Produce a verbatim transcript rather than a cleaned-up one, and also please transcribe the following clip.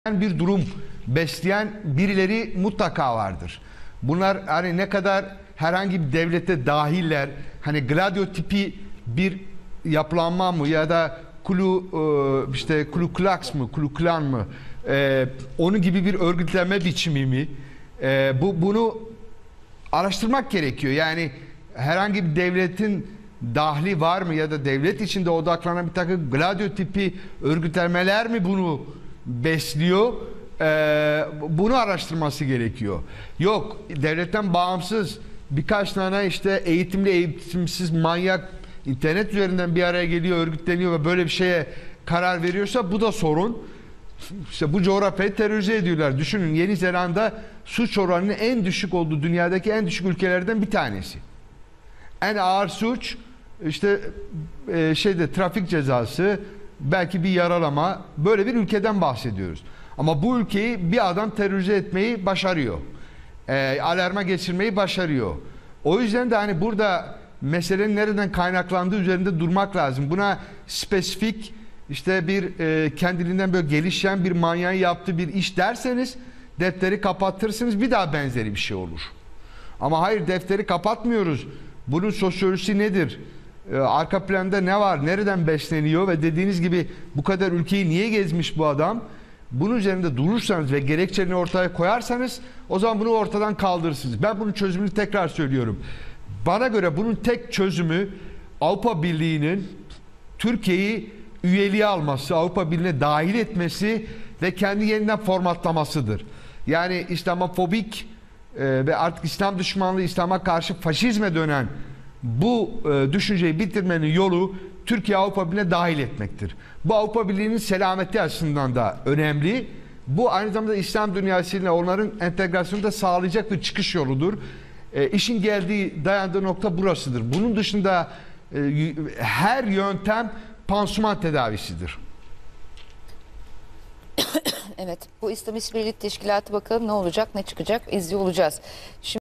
bir durum besleyen birileri mutlaka vardır. Bunlar hani ne kadar herhangi bir devlete dahiller, hani Gladio tipi bir yapılanma mı ya da Klu işte Ku Klux mı, Ku Klan mı, e, onun gibi bir örgütlenme biçimi mi? E, bu bunu araştırmak gerekiyor. Yani herhangi bir devletin dahli var mı ya da devlet içinde odaklanan bir takım Gladio tipi örgütlenmeler mi bunu besliyor? Ee, bunu araştırması gerekiyor. Yok, devletten bağımsız birkaç tane işte eğitimli eğitimsiz manyak internet üzerinden bir araya geliyor, örgütleniyor ve böyle bir şeye karar veriyorsa bu da sorun. İşte bu coğrafyayı terörize ediyorlar. Düşünün, Yeni Zelanda suç oranının en düşük olduğu dünyadaki en düşük ülkelerden bir tanesi. En ağır suç işte e, şeyde trafik cezası, belki bir yaralama, böyle bir ülkeden bahsediyoruz. Ama bu ülkeyi bir adam terörize etmeyi başarıyor. E, alarma geçirmeyi başarıyor. O yüzden de hani burada meselenin nereden kaynaklandığı üzerinde durmak lazım. Buna spesifik işte bir e, kendiliğinden böyle gelişen bir manyağın yaptığı bir iş derseniz defteri kapatırsınız, bir daha benzeri bir şey olur. Ama hayır, defteri kapatmıyoruz. Bunun sosyolojisi nedir? Ee, arka planda ne var? Nereden besleniyor? Ve dediğiniz gibi bu kadar ülkeyi niye gezmiş bu adam? Bunun üzerinde durursanız ve gerekçelerini ortaya koyarsanız o zaman bunu ortadan kaldırırsınız. Ben bunun çözümünü tekrar söylüyorum. Bana göre bunun tek çözümü Avrupa Birliği'nin Türkiye'yi üyeliğe alması, Avrupa Birliği'ne dahil etmesi ve kendi yeniden formatlamasıdır. Yani İslamofobik e, ve artık İslam düşmanlığı, İslam'a karşı faşizme dönen bu e, düşünceyi bitirmenin yolu Türkiye Avrupa Birliği'ne dahil etmektir. Bu Avrupa Birliği'nin selameti açısından da önemli. Bu aynı zamanda İslam dünyasıyla onların entegrasyonu da sağlayacak bir çıkış yoludur. E, işin geldiği, dayandığı nokta burasıdır. Bunun dışında e, her yöntem pansuman tedavisidir. Evet, bu İslam İşbirliği Teşkilatı bakalım ne olacak, ne çıkacak, izliyor olacağız. Şimdi